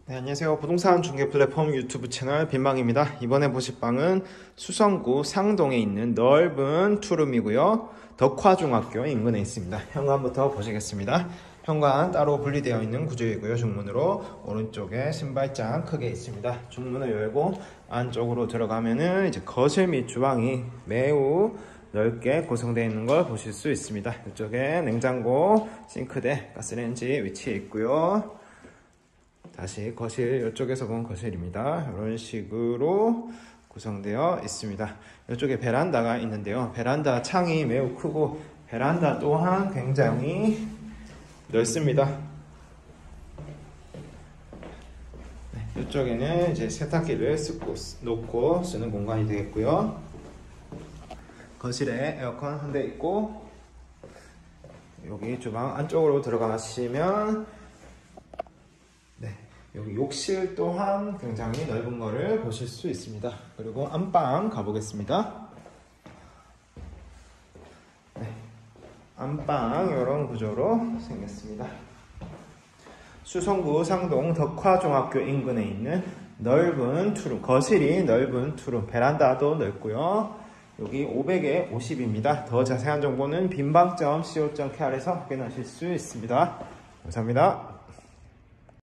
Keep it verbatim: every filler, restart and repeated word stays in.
네, 안녕하세요. 부동산 중개 플랫폼 유튜브 채널 빈방입니다. 이번에 보실 방은 수성구 상동에 있는 넓은 투룸이고요. 덕화중학교 인근에 있습니다. 현관부터 보시겠습니다. 현관 따로 분리되어 있는 구조이고요. 중문으로 오른쪽에 신발장 크게 있습니다. 중문을 열고 안쪽으로 들어가면은 이제 거실 및 주방이 매우 넓게 구성되어 있는 걸 보실 수 있습니다. 이쪽에 냉장고, 싱크대, 가스레인지 위치해 있고요. 다시 거실, 이쪽에서 본 거실입니다. 이런 식으로 구성되어 있습니다. 이쪽에 베란다가 있는데요. 베란다 창이 매우 크고 베란다 또한 굉장히 넓습니다. 네, 이쪽에는 이제 세탁기를 쓰고, 놓고 쓰는 공간이 되겠고요. 거실에 에어컨 한 대 있고, 여기 주방 안쪽으로 들어가시면 네, 여기 욕실 또한 굉장히 넓은 거를 보실 수 있습니다. 그리고 안방 가보겠습니다. 네, 안방 이런 구조로 생겼습니다. 수성구 상동 덕화중학교 인근에 있는 넓은 투룸, 거실이 넓은 투룸, 베란다도 넓고요. 여기 오백에 오십입니다. 더 자세한 정보는 빈방 닷 씨오 닷케이알에서 확인하실 수 있습니다. 감사합니다.